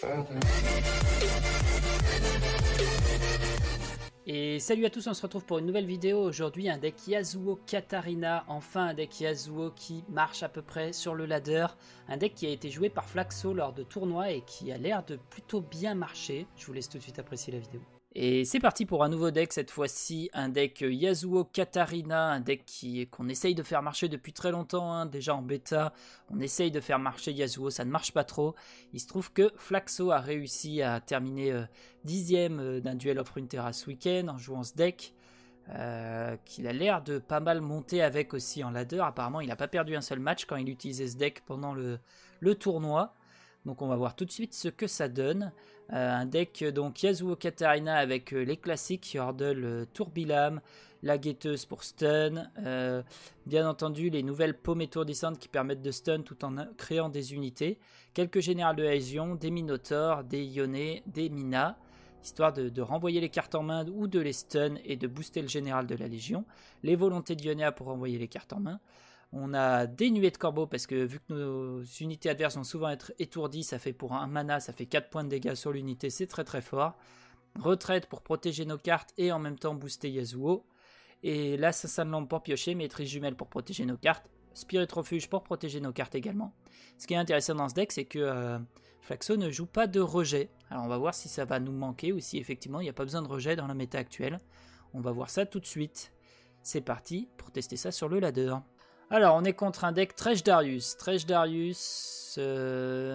Et salut à tous, on se retrouve pour une nouvelle vidéo. Aujourd'hui un deck Yasuo Katarina, enfin un deck Yasuo qui marche à peu près sur le ladder. Un deck qui a été joué par Flaxo lors de tournois et qui a l'air de plutôt bien marcher. Je vous laisse tout de suite apprécier la vidéo. Et c'est parti pour un nouveau deck, cette fois-ci un deck Yasuo Katarina, un deck qu'on essaye de faire marcher depuis très longtemps, hein. Déjà en bêta, on essaye de faire marcher Yasuo, ça ne marche pas trop. Il se trouve que Flaxo a réussi à terminer 10ème d'un duel of Runeterra ce week-end en jouant ce deck, qu'il a l'air de pas mal monter avec aussi en ladder. Apparemment il n'a pas perdu un seul match quand il utilisait ce deck pendant le tournoi. Donc on va voir tout de suite ce que ça donne. Un deck donc Yasuo Katarina avec les classiques Yordle, Tourbilam, la guetteuse pour stun, bien entendu les nouvelles paumes étourdissantes qui permettent de stun tout en créant des unités, quelques générales de Aesion, des Minotaurs, des Ioné, des Mina, histoire de renvoyer les cartes en main ou de les stun et de booster le général de la Légion, les volontés d'Ionéa pour renvoyer les cartes en main. On a des nuées de corbeaux parce que vu que nos unités adverses vont souvent être étourdies, ça fait pour un mana, ça fait 4 points de dégâts sur l'unité, c'est très très fort. Retraite pour protéger nos cartes et en même temps booster Yasuo. Et l'assassin de lampe pour piocher, maîtrise jumelle pour protéger nos cartes, spirit refuge pour protéger nos cartes également. Ce qui est intéressant dans ce deck, c'est que Flaxo ne joue pas de rejet. Alors on va voir si ça va nous manquer ou si effectivement il n'y a pas besoin de rejet dans la méta actuelle. On va voir ça tout de suite. C'est parti pour tester ça sur le ladder. Alors, on est contre un deck Thresh Darius. Thresh Darius... Je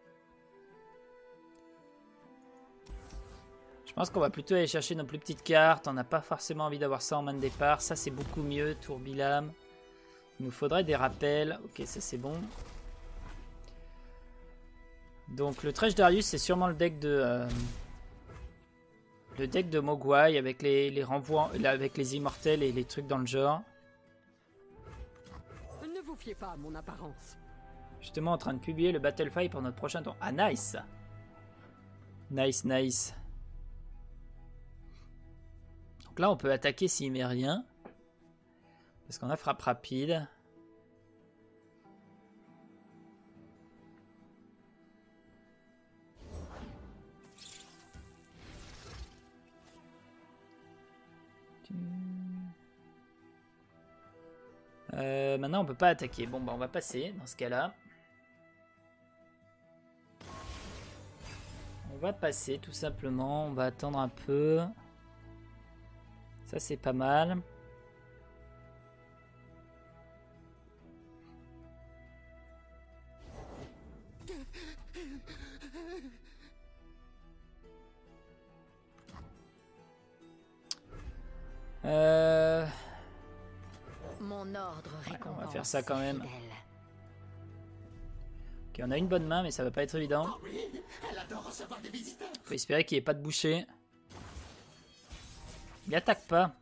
pense qu'on va plutôt aller chercher nos plus petites cartes. On n'a pas forcément envie d'avoir ça en main de départ. Ça, c'est beaucoup mieux. Tourbilam. Il nous faudrait des rappels. Ok, ça, c'est bon. Donc, le Thresh Darius, c'est sûrement le deck de... le deck de Mogwai avec les renvois... avec les immortels et les trucs dans le genre. Pas à mon apparence. Justement en train de publier le Battlefy pour notre prochain tour. Ah nice. Nice, nice. Donc là on peut attaquer s'il met rien. Parce qu'on a frappe rapide. Maintenant on peut pas attaquer. Bon bah on va passer dans ce cas là. On va passer tout simplement. On va attendre un peu. Ça c'est pas mal. Mon ordre on va faire ça quand même. Ok, on a une bonne main, mais ça va pas être évident. Faut espérer qu'il n'y ait pas de boucher. Il attaque pas.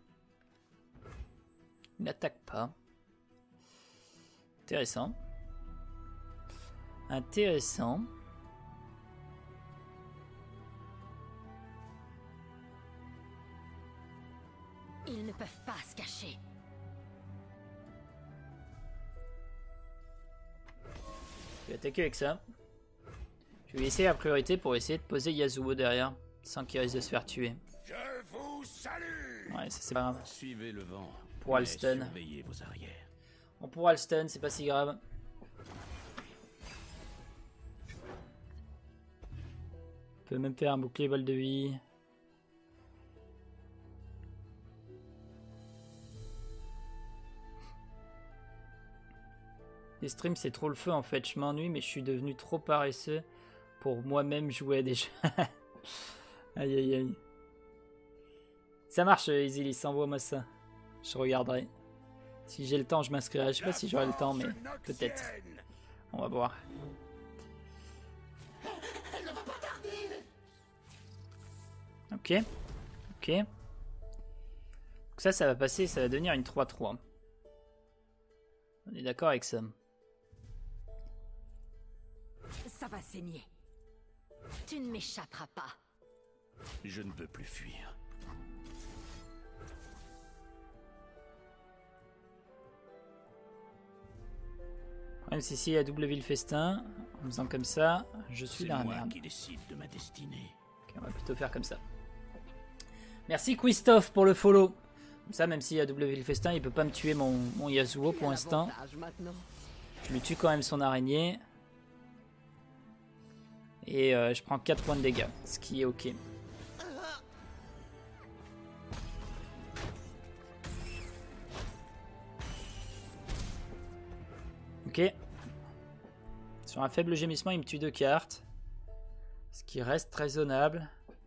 Il n'attaque pas. Intéressant. Intéressant. Ils ne peuvent pas se cacher. Je vais attaquer avec ça. Je vais essayer la priorité pour essayer de poser Yasuo derrière, sans qu'il risque de se faire tuer. Je vous salue. Ouais, ça c'est pas grave. Suivez le vent. On pourra le stun. Surveillez vos arrières. On pourra le stun, c'est pas si grave. On peut même faire un bouclier vol de vie. Les streams c'est trop le feu en fait, je m'ennuie mais je suis devenu trop paresseux pour moi-même jouer à des jeux. Aïe aïe aïe. Ça marche Easylis, envoie-moi ça. Je regarderai. Si j'ai le temps je m'inscrirai, je sais pas si j'aurai le temps mais peut-être. On va voir. Ok. Ok. Donc ça va passer, ça va devenir une 3-3. On est d'accord avec ça. Ça va saigner. Tu ne m'échapperas pas. Je ne veux plus fuir. Même si il y a double ville festin, En faisant comme ça, je suis dans la C'est moi merde. qui décide de ma destinée. Ok, on va plutôt faire comme ça. Merci Christophe pour le follow. Comme ça, même s'il y a W Festin, il peut pas me tuer mon Yasuo pour l'instant. Je lui tue quand même son araignée. Et je prends 4 points de dégâts, ce qui est ok. Ok. Sur un faible gémissement, il me tue 2 cartes. Ce qui reste raisonnable.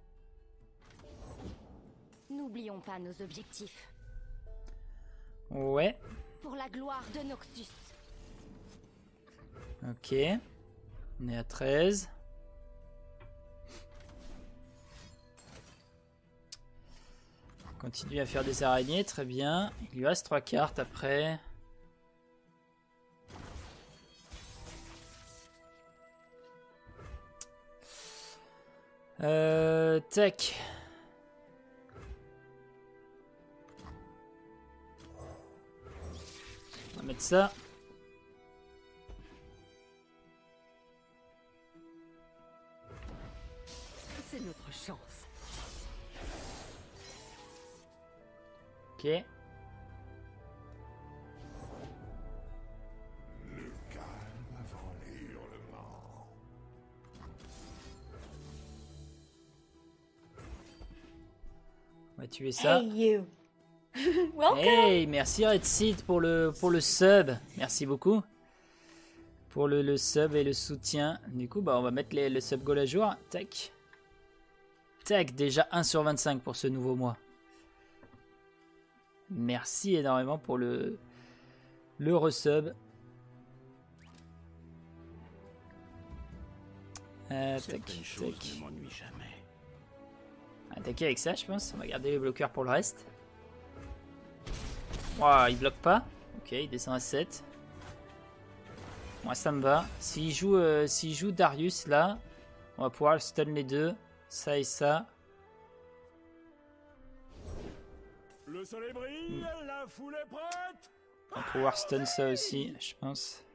N'oublions pas nos objectifs. Ouais. Pour la gloire de Noxus. Ok. On est à 13. On continue à faire des araignées, très bien. Il lui reste 3 cartes après. Tac. On va mettre ça. C'est notre chance. Ok. On va tuer ça. Hey you. Welcome. Hey, merci Red Seed pour le sub. Merci beaucoup. Pour le sub et le soutien. Du coup, bah, on va mettre le sub goal à jour. Tac. Tac, déjà 1 sur 25 pour ce nouveau mois. Merci énormément pour le resub. Tac, Certaines choses tac. ne m'ennuient jamais. Attaquer avec ça, je pense. On va garder les bloqueurs pour le reste. Wow, il bloque pas. Ok, il descend à 7. Moi, ça me va. S'il joue Darius là, on va pouvoir stun les deux. Ça et ça. Le soleil brille, la foule est prête. On va pouvoir stun ça aussi, je pense.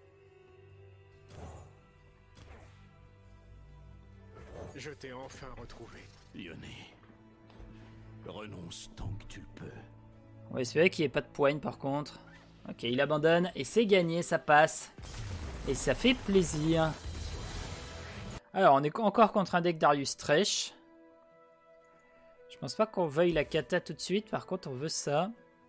Je t'ai enfin retrouvé. Lyonnais, renonce tant que tu le peux. On va espérer qu'il n'y ait pas de poigne par contre. Ok, il abandonne et c'est gagné, ça passe. Et ça fait plaisir. Alors, on est encore contre un deck Darius Thresh. Je pense pas qu'on veuille la kata tout de suite, par contre on veut ça.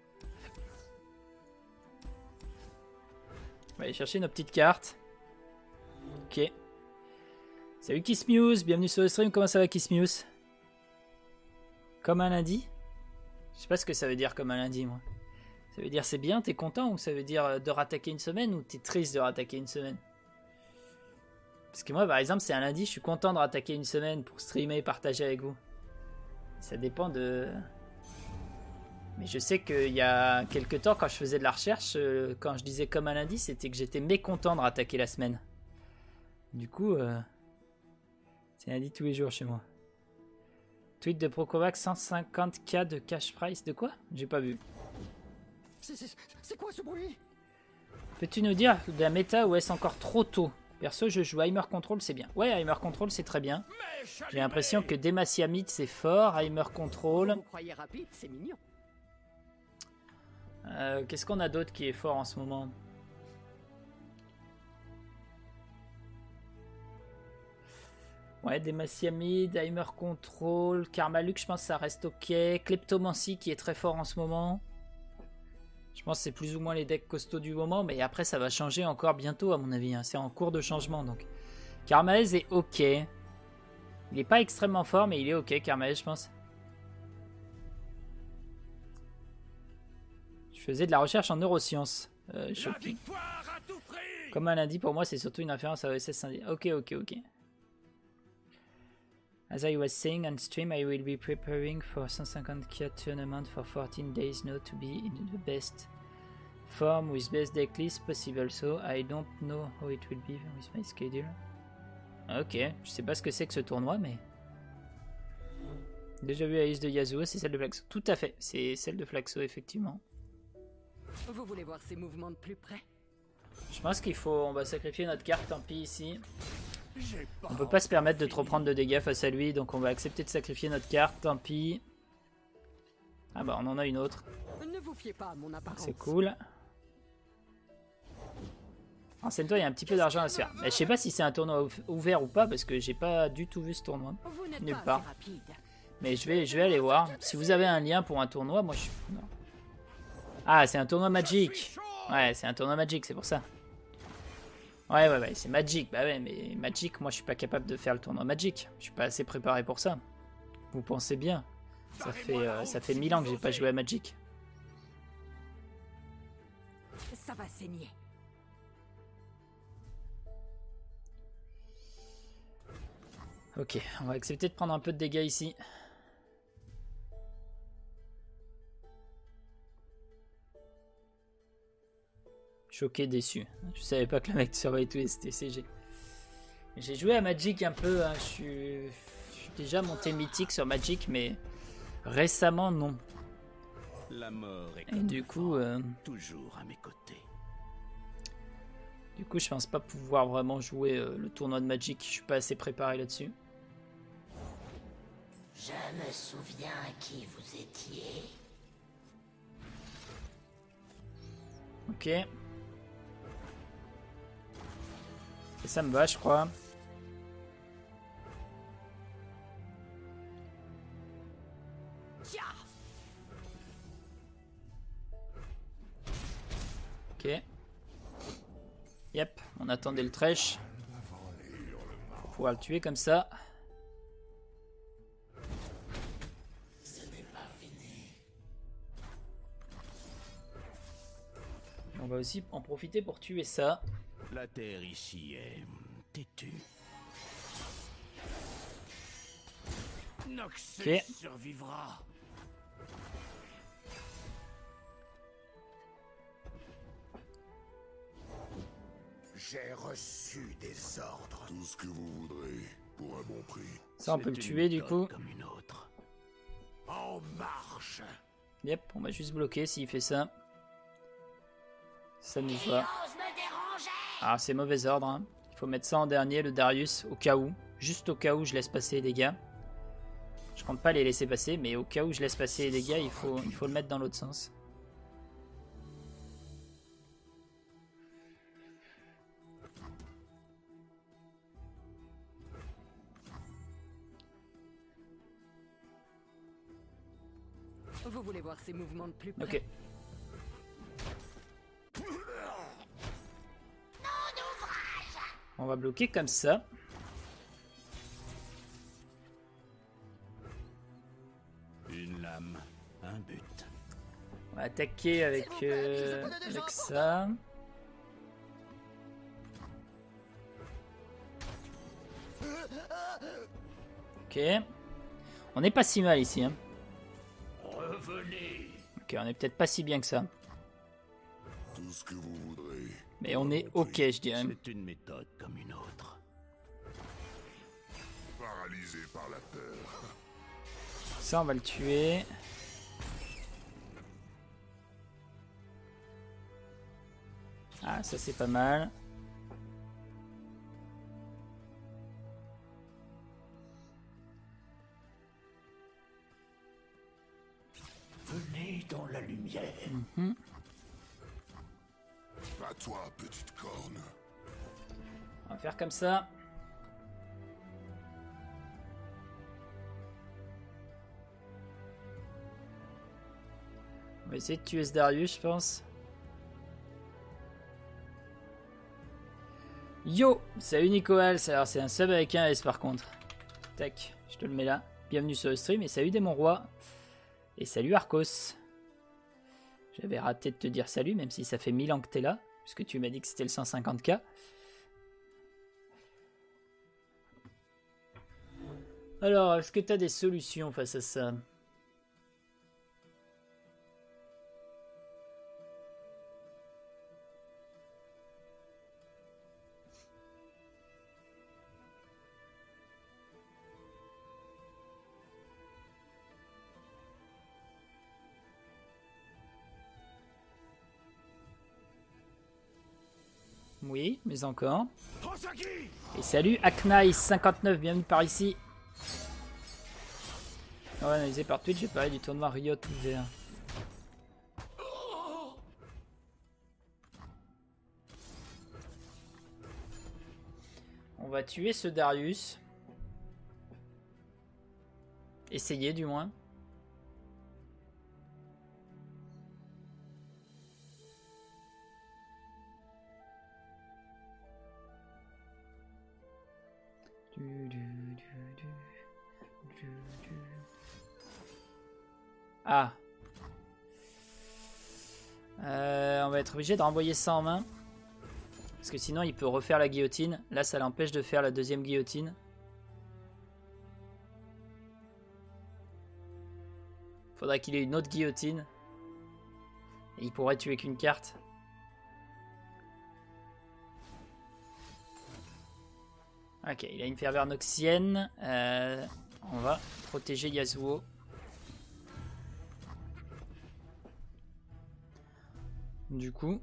On va aller chercher nos petites cartes. Ok. Salut Kissmuse, bienvenue sur le stream, comment ça va Kissmuse? Comme un lundi? Je sais pas ce que ça veut dire comme un lundi moi. Ça veut dire c'est bien, t'es content, ou ça veut dire de rattaquer une semaine, ou t'es triste de rattaquer une semaine? Parce que moi par exemple c'est un lundi, je suis content de rattaquer une semaine pour streamer et partager avec vous. Ça dépend de... Mais je sais qu'il y a quelques temps quand je faisais de la recherche, quand je disais comme un lundi, c'était que j'étais mécontent de rattaquer la semaine. Du coup, c'est lundi tous les jours chez moi. Tweet de Procovac, 150k de cash price, de quoi? J'ai pas vu. C'est quoi ce bruit? Peux-tu nous dire de la méta ou est-ce encore trop tôt? Perso, je joue Heimer Control, c'est bien. Ouais, Heimer Control, c'est très bien. J'ai l'impression que Demacia Mid, c'est fort. Heimer Control. Vous croyez rapide, c'est mignon. Qu'est-ce qu'on a d'autre qui est fort en ce moment? Ouais, Demacia Mid, Heimer Control, Karmaluk, je pense que ça reste ok. Kleptomancy qui est très fort en ce moment. Je pense que c'est plus ou moins les decks costauds du moment, mais après ça va changer encore bientôt à mon avis. Hein. C'est en cours de changement donc. Karmaez est ok. Il n'est pas extrêmement fort, mais il est ok, Karmaez, je pense. Je faisais de la recherche en neurosciences. Shocking. Comme un lundi, pour moi, c'est surtout une référence à OSS. Ok, ok, ok. As I was saying on stream, I will be preparing for 150k tournament for 14 days now to be in the best form with best deck list possible. So I don't know how it will be with my schedule. Ok, je sais pas ce que c'est que ce tournoi, mais... Déjà vu la liste de Yasuo, c'est celle de Flaxo. Tout à fait, c'est celle de Flaxo, effectivement. Vous voulez voir ses mouvements de plus près? Je pense qu'il faut... On va sacrifier notre carte, tant pis ici. J'ai pas On peut pas se permettre de trop fini. prendre de dégâts face à lui, donc on va accepter de sacrifier notre carte, tant pis. Ah bah on en a une autre, Ne vous fiez pas à mon apparence. c'est cool. Renseigne-toi, il y a un petit peu d'argent à se faire. Mais je sais pas si c'est un tournoi ouvert ou pas, parce que j'ai pas du tout vu ce tournoi. Vous n'êtes Nulle pas part. assez rapide. Mais je vais aller voir. Si vous avez un lien pour un tournoi, moi je suis... Non. Ah, c'est un tournoi Magic. Ouais, c'est un tournoi Magic, c'est pour ça. Ouais, c'est Magic. Bah ouais, mais Magic, moi je suis pas capable de faire le tournoi Magic. Je suis pas assez préparé pour ça. Vous pensez bien. Ça fait 1000 ans que j'ai pas joué à Magic. Ça va saigner. Ok, on va accepter de prendre un peu de dégâts ici. Choqué, déçu. Je savais pas que le mec surveillait tous les TCG. J'ai joué à Magic un peu, hein. Je suis déjà monté mythique sur Magic, mais récemment non. La mort est Et du coup, toujours à mes côtés. je pense pas pouvoir vraiment jouer le tournoi de Magic. Je suis pas assez préparé là-dessus. Je me souviens qui vous étiez. Ok. Et ça me va, je crois. Ok. Yep, on attendait le trèche. Pour pouvoir le tuer comme ça. On va aussi en profiter pour tuer ça. La terre ici est têtue. Noxus Ok. survivra. J'ai reçu des ordres. Tout ce que vous voudrez, pour un bon prix. Ça, on peut le C'est tuer une du coup. méthode comme une autre. En marche. Yep, on va juste bloquer s'il fait ça. Ça nous va. Ah, c'est mauvais ordre. Hein. Il faut mettre ça en dernier, le Darius, au cas où. Juste au cas où je laisse passer les dégâts. Je compte pas les laisser passer, mais au cas où je laisse passer les dégâts, il faut le mettre dans l'autre sens. Vous voulez voir ces mouvements de plus près? Ok. On va bloquer comme ça. Une lame, un but. On va attaquer avec ça. Ok. On n'est pas si mal ici. Hein. Revenez. Ok, on est peut-être pas si bien que ça. Tout ce que vous voudrez. Mais on est ok, je dirais. C'est une méthode comme une autre. Paralysé par la peur. Ça, on va le tuer. Ah, ça c'est pas mal. Venez dans la lumière. À toi, petite corne. On va faire comme ça. On va essayer de tuer ce Darius, je pense. Yo, salut Nicoal, alors c'est un sub avec un S par contre. Tac, je te le mets là. Bienvenue sur le stream et salut Démon Roi. Et salut Arcos. J'avais raté de te dire salut, même si ça fait 1000 ans que t'es là, puisque tu m'as dit que c'était le 150k. Alors, est-ce que t'as des solutions face à ça? Oui, mais encore. Hosaki. Et salut Aknice59, bienvenue par ici. Analysé par Twitch, j'ai parlé du tournoi Riot ouvert. On va tuer ce Darius. Essayer du moins. Ah. On va être obligé de renvoyer ça en main. Parce que sinon il peut refaire la guillotine. Là ça l'empêche de faire la deuxième guillotine. Faudrait qu'il ait une autre guillotine. Et il pourrait tuer qu'une carte. Ok, il a une ferveur noxienne. On va protéger Yasuo. Du coup...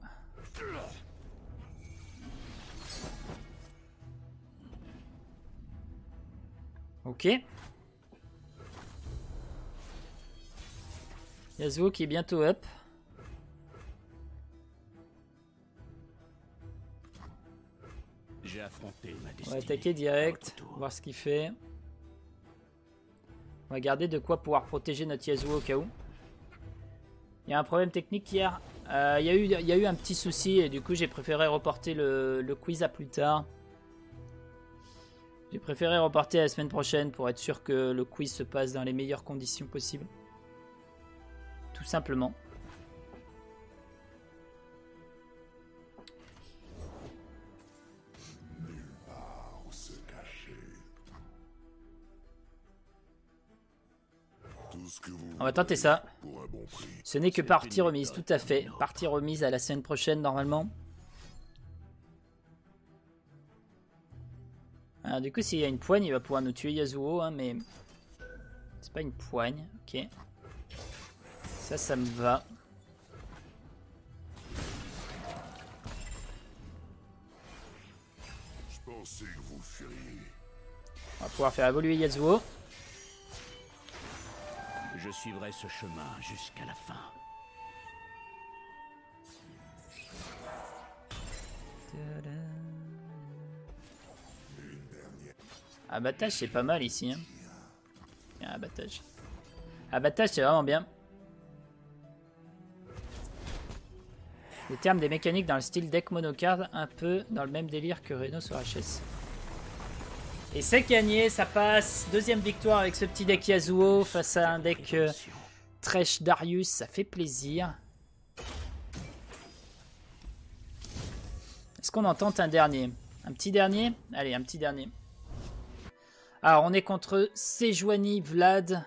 Ok. Yasuo qui est bientôt up. J'ai affronté ma destinée. On va attaquer direct, voir ce qu'il fait. On va garder de quoi pouvoir protéger notre Yasuo au cas où. Il y a un problème technique hier. Il y a eu un petit souci et du coup j'ai préféré reporter le quiz à plus tard. J'ai préféré reporter à la semaine prochaine pour être sûr que le quiz se passe dans les meilleures conditions possibles. Tout simplement. Nulle part où se cacher. Tout ce que vous On va tenter ça. pour un bon prix. Ce n'est que partie remise, tout à fait. Partie remise à la semaine prochaine normalement. Alors, du coup, s'il y a une poigne, il va pouvoir nous tuer Yasuo, hein, mais c'est pas une poigne. Ok. Ça me va. Je pensais que vous fuiriez. On va pouvoir faire évoluer Yasuo. Je suivrai ce chemin jusqu'à la fin. Abattage, c'est pas mal ici. Hein. Tiens, abattage. Abattage, c'est vraiment bien. Les termes des mécaniques dans le style deck monocard, un peu dans le même délire que Reno sur HS. Et c'est gagné, ça passe. Deuxième victoire avec ce petit deck Yasuo face à un deck Thresh Darius, ça fait plaisir. Est-ce qu'on en tente un dernier? Un petit dernier? Allez, un petit dernier. Alors, on est contre Sejuani Vlad.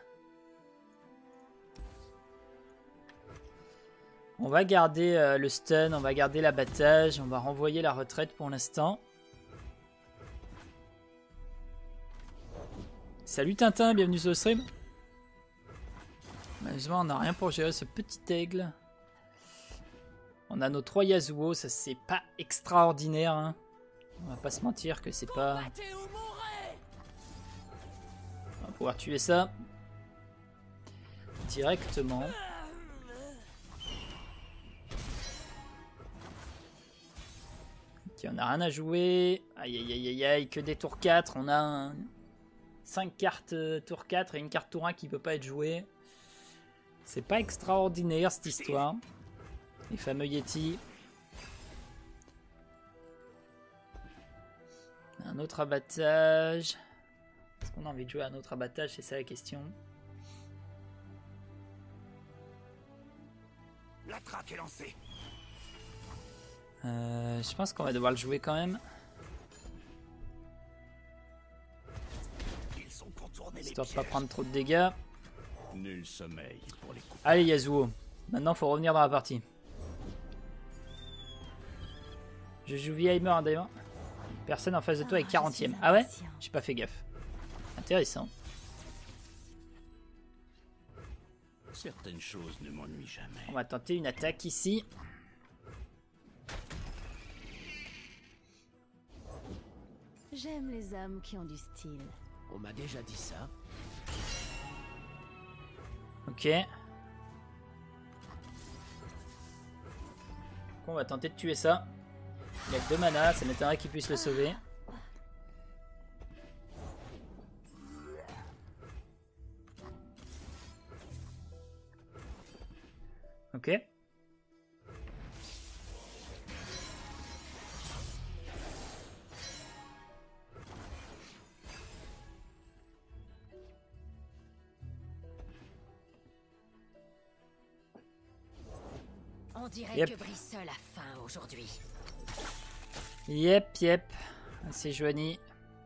On va garder le stun, on va garder l'abattage, on va renvoyer la retraite pour l'instant. Salut Tintin, bienvenue sur le stream. Malheureusement, on n'a rien pour gérer ce petit aigle. On a nos 3 Yasuo, ça c'est pas extraordinaire. Hein. On va pas se mentir que c'est pas... On va pouvoir tuer ça directement. Ok, on a rien à jouer. Aïe aïe aïe aïe aïe, que des tours 4. On a 5 cartes tour 4 et une carte tour 1 qui peut pas être jouée. C'est pas extraordinaire cette histoire. Les fameux Yeti. Un autre abattage. Est-ce qu'on a envie de jouer à un autre abattage? C'est ça la question. La traque est lancée. Je pense qu'on va devoir le jouer quand même. Ils sont contournés les Histoire de pas pièges. prendre trop de dégâts. Nul sommeil pour les coups. Allez Yasuo. Maintenant faut revenir dans la partie. Je joue Vheimer d'ailleurs. Personne en face de toi est 40ème. Ah ouais? J'ai pas fait gaffe. Intéressant. Certaines choses ne m'ennuient jamais. On va tenter une attaque ici. J'aime les hommes qui ont du style. On m'a déjà dit ça. Ok. On va tenter de tuer ça. Il a que 2 mana, ça m'étonnerait qu'il puisse le sauver. Ok. On dirait Yep. que Brissol a faim aujourd'hui. Yep. C'est Joanie.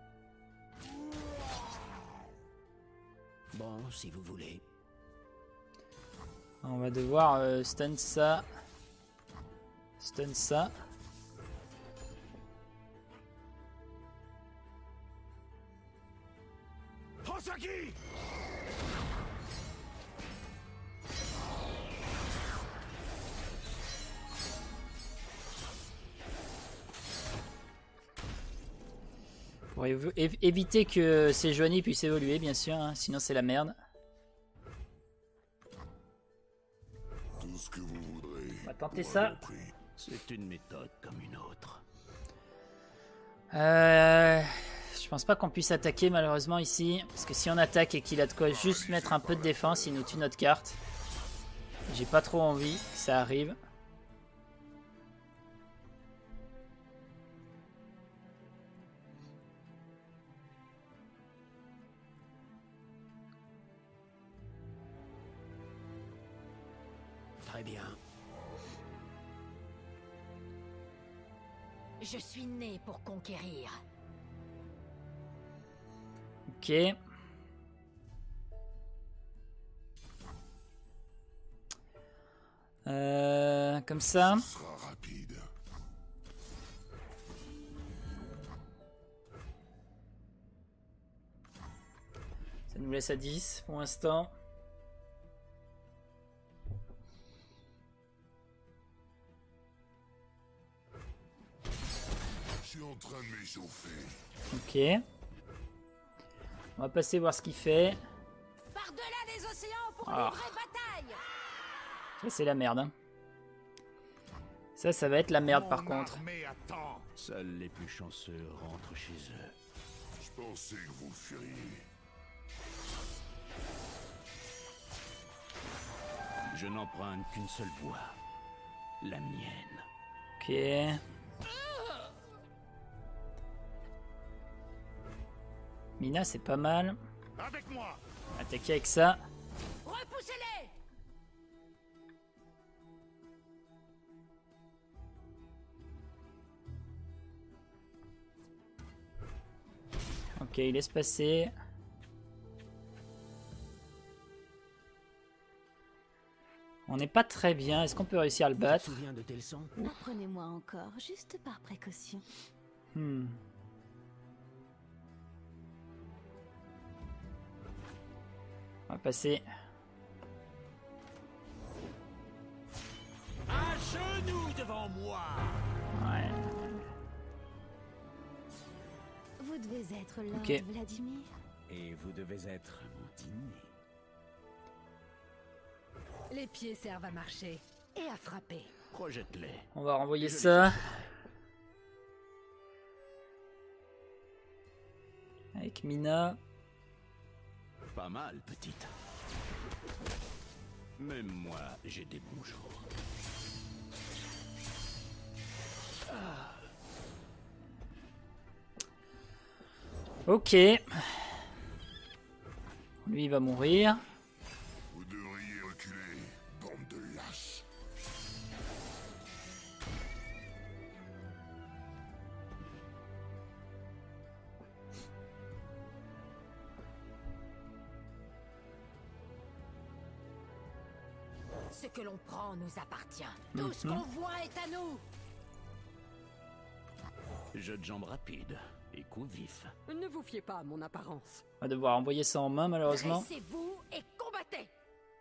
Bon, si vous voulez. On va devoir stun ça. Stun ça. Hosaki! Pour éviter que ces Joanie puissent évoluer, bien sûr, hein, sinon c'est la merde. Tout ce que vous voudrez. On va tenter pour ça. un bon prix. C'est une méthode comme une autre. Je pense pas qu'on puisse attaquer malheureusement ici. Parce que si on attaque et qu'il a de quoi juste mettre un peu de défense, il nous tue notre carte. J'ai pas trop envie que ça arrive. Très bien. Je suis né pour conquérir. Ok. Comme ça. Ce sera rapide. Ça nous laisse à 10 pour l'instant. Je suis en train de m'échauffer. Ok. On va passer voir ce qu'il fait. Par-delà les océans pour Ah. livrer bataille. Ça c'est la merde. Hein. Ça va être la merde par Mon contre. armée attend. Seuls les plus chanceux rentrent chez eux. Je pensais que vous fuiriez. Je n'emprunte qu'une seule voie. La mienne. Ok. Mina c'est pas mal. Avec moi. Attaquer avec ça. Repoussez-les. Ok, il laisse passer. On n'est pas très bien. Est-ce qu'on peut réussir à le Tu te battre? souviens de tes leçons? Apprenez-moi encore, juste par précaution. Hmm. On va passer. À genoux devant moi. Ouais. Vous devez être Lord Ok. Vladimir. Et vous devez être mon dîner. Les pieds servent à marcher et à frapper. Projette-les. On va renvoyer Je les ça. accepterai. Avec Mina. Pas mal, petite. Même moi, j'ai des bons jours. Ok. Lui il va mourir. Vous devriez reculer, bande de lâches. Ce que l'on prend nous appartient. Tout ce qu'on voit est à nous. Jeu de jambes rapide et coup vif. Ne vous fiez pas à mon apparence. On va devoir envoyer ça en main malheureusement. Dressez-vous et combattez.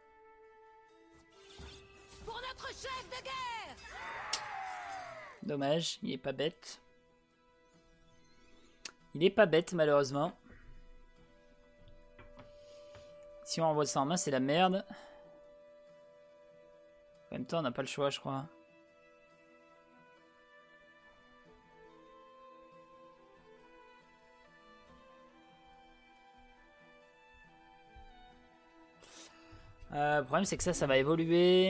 Pour notre chef de guerre. Dommage, il est pas bête. Il est pas bête malheureusement. Si on envoie ça en main, c'est la merde. En même temps, on n'a pas le choix, je crois. Le problème, c'est que ça va évoluer.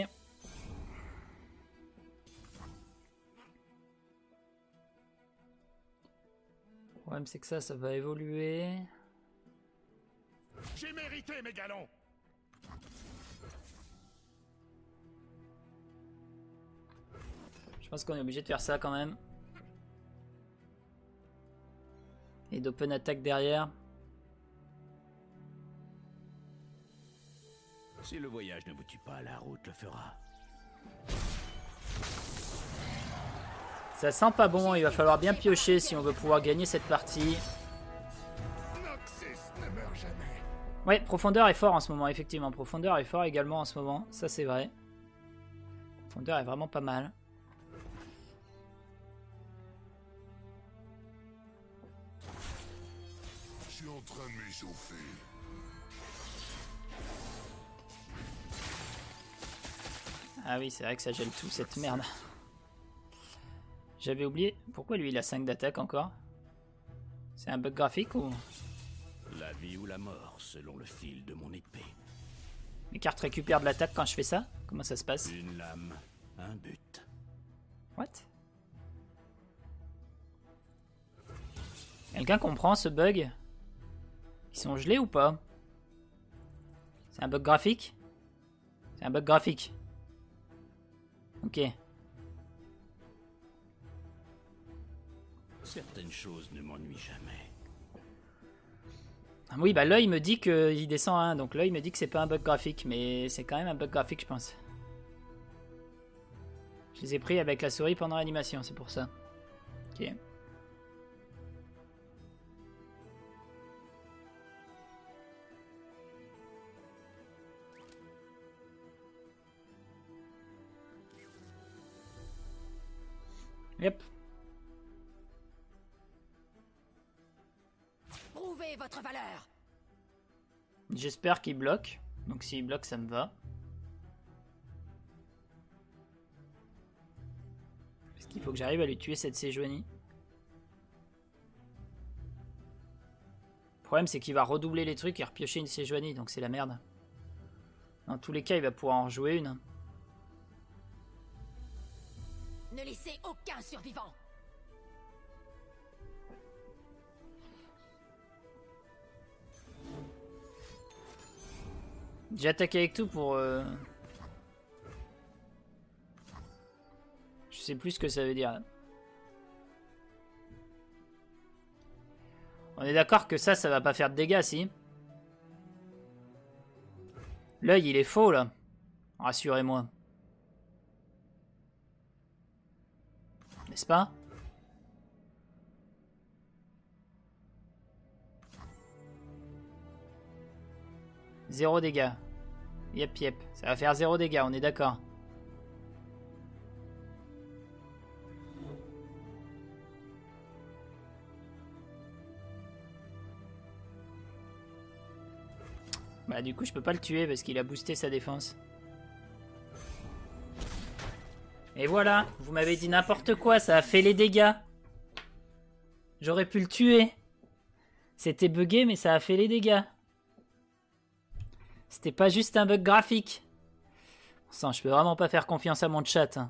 Le problème, c'est que ça va évoluer. J'ai mérité mes galons. Je pense qu'on est obligé de faire ça quand même. Et d'open attack derrière. Si le voyage ne vous tue pas, la route le fera. Ça sent pas bon, il va falloir bien piocher si on veut pouvoir gagner cette partie. Noxus ne meurt jamais. Ouais, Profondeur est fort en ce moment, effectivement. Profondeur est fort également en ce moment, ça c'est vrai. Profondeur est vraiment pas mal. Je suis en train de m'échauffer. Ah oui, c'est vrai que ça gèle tout, cette merde. J'avais oublié. Pourquoi lui il a 5 d'attaque encore? C'est un bug graphique ou... La vie ou la mort, selon le fil de mon épée. Les cartes récupèrent de l'attaque quand je fais ça? Comment ça se passe? Une lame, un but. What? Quelqu'un comprend ce bug? Ils sont gelés ou pas? C'est un bug graphique? C'est un bug graphique. Ok. Certaines choses ne m'ennuient jamais. Ah oui, bah l'œil me dit qu'il descend à 1, donc l'œil me dit que c'est pas un bug graphique, mais c'est quand même un bug graphique, je pense. Je les ai pris avec la souris pendant l'animation, c'est pour ça. Ok. Yep. Prouvez votre valeur. J'espère qu'il bloque. Donc s'il bloque, ça me va. Est-ce qu'il faut que j'arrive à lui tuer cette Sejuani? Le problème, c'est qu'il va redoubler les trucs et repiocher une Sejuani, donc c'est la merde. Dans tous les cas, il va pouvoir en jouer une. Ne laissez aucun survivant. J'ai attaqué avec tout pour... Je sais plus ce que ça veut dire. On est d'accord que ça va pas faire de dégâts, si? L'œil, il est faux, là. Rassurez-moi. N'est-ce pas? Zéro dégâts. Yep, yep. Ça va faire 0 dégâts, on est d'accord. Bah du coup je peux pas le tuer parce qu'il a boosté sa défense. Et voilà, vous m'avez dit n'importe quoi, ça a fait les dégâts. J'aurais pu le tuer. C'était bugué mais ça a fait les dégâts. C'était pas juste un bug graphique. Sans, je peux vraiment pas faire confiance à mon chat. Hein.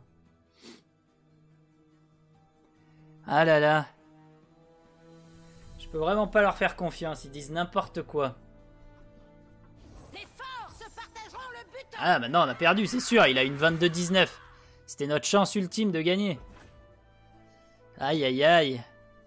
Ah là là. Je peux vraiment pas leur faire confiance, ils disent n'importe quoi. Les forces partageront le butin. Ah maintenant on a perdu, c'est sûr, il a une 22-19. C'était notre chance ultime de gagner. Aïe aïe aïe.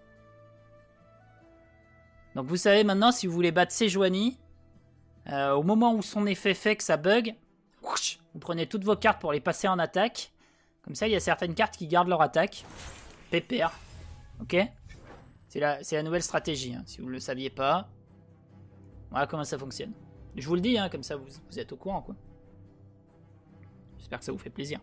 Donc vous savez maintenant, si vous voulez battre Sejuani, au moment où son effet fait que ça bug, vous prenez toutes vos cartes pour les passer en attaque. Comme ça, il y a certaines cartes qui gardent leur attaque. Pépère. Ok? C'est la nouvelle stratégie, hein, si vous ne le saviez pas. Voilà comment ça fonctionne. Je vous le dis, hein, comme ça vous êtes au courant, quoi. J'espère que ça vous fait plaisir.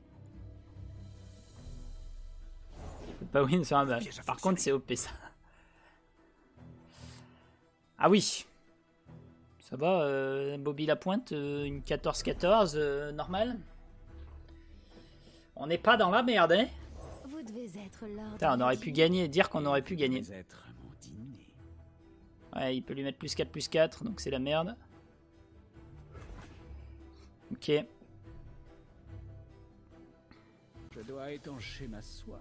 Je peux pas win sur un match. Par contre, c'est OP ça. Ah oui. Ça va, Bobby Lapointe, une 14-14, normal. On n'est pas dans la merde, hein. Vous devez être l'ordre. Putain, on aurait pu gagner, dire qu'on aurait pu gagner. Être à mon dîner. Ouais, il peut lui mettre +4/+4, donc c'est la merde. Ok. Je dois étancher ma soif.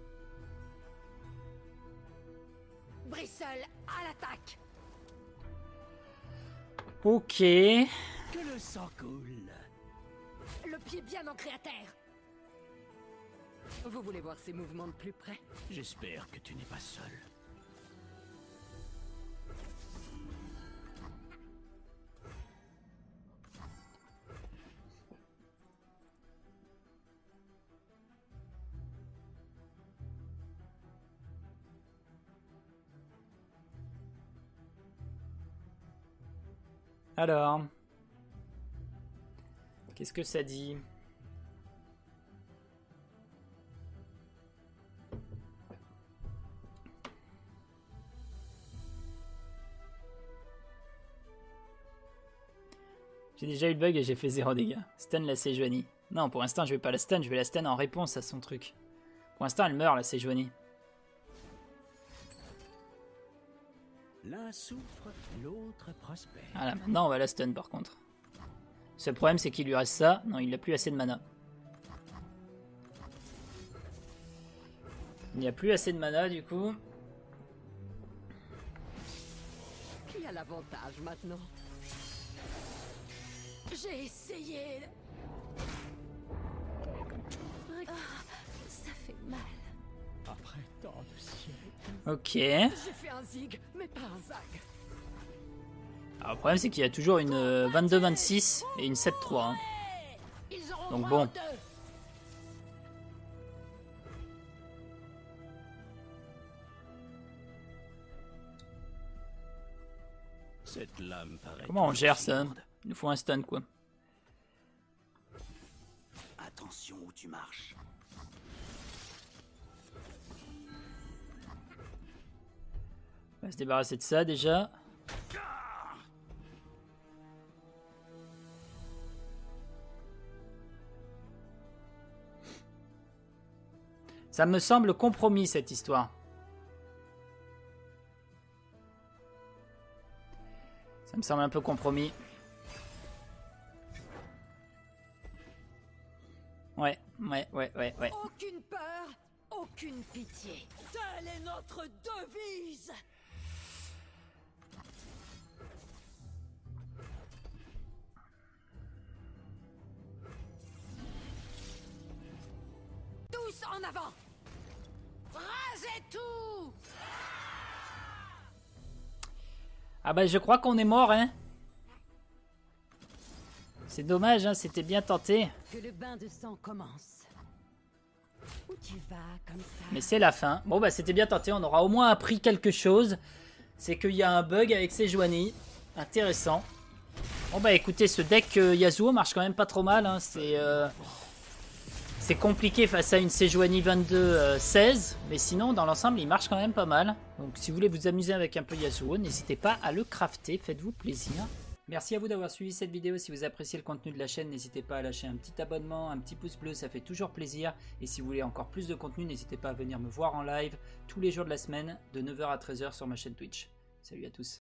Bristol, à l'attaque. Ok. Que le sang coule. Le pied bien ancré à terre. Vous voulez voir ses mouvements de plus près? J'espère que tu n'es pas seul. Alors. Qu'est-ce que ça dit? J'ai déjà eu le bug et j'ai fait 0 dégâts. Stun la Sejuani. Non, pour l'instant, je vais pas la stun, je vais la stun en réponse à son truc. Pour l'instant, elle meurt, la Sejuani. L'un souffre, l'autre prospère. Voilà, maintenant, on va la stun par contre. Le seul problème, c'est qu'il lui reste ça. Non, il n'a plus assez de mana. Il n'y a plus assez de mana, du coup. Qui a l'avantage maintenant? J'ai essayé. Ça fait mal. Après tant de siècles. Ok. J'ai fait un zig, mais pas un zag. Alors, le problème, c'est qu'il y a toujours une 22-26 et une 7-3. Hein. Ils auront Donc droit bon. aux deux. Cette lame paraît. Comment on gère ça? lourde. Il nous faut un stun, quoi. Attention où tu marches. On va se débarrasser de ça, déjà. Ça me semble compromis, cette histoire. Ça me semble un peu compromis. Ouais. Aucune peur, aucune pitié. Telle est notre devise. Tous en avant. Rasez tout. Ah bah je crois qu'on est mort, hein. C'est dommage, hein, c'était bien tenté. Que le bain de sang commence. Où tu vas comme ça? Mais c'est la fin. Bon bah c'était bien tenté, on aura au moins appris quelque chose. C'est qu'il y a un bug avec Sejuani. Intéressant. Bon bah écoutez, ce deck Yasuo marche quand même pas trop mal, hein. C'est compliqué face à une Sejuani 22-16, mais sinon dans l'ensemble il marche quand même pas mal. Donc si vous voulez vous amuser avec un peu Yasuo, n'hésitez pas à le crafter, faites-vous plaisir. Merci à vous d'avoir suivi cette vidéo. Si vous appréciez le contenu de la chaîne, n'hésitez pas à lâcher un petit abonnement, un petit pouce bleu, ça fait toujours plaisir. Et si vous voulez encore plus de contenu, n'hésitez pas à venir me voir en live tous les jours de la semaine de 9h à 13h sur ma chaîne Twitch. Salut à tous.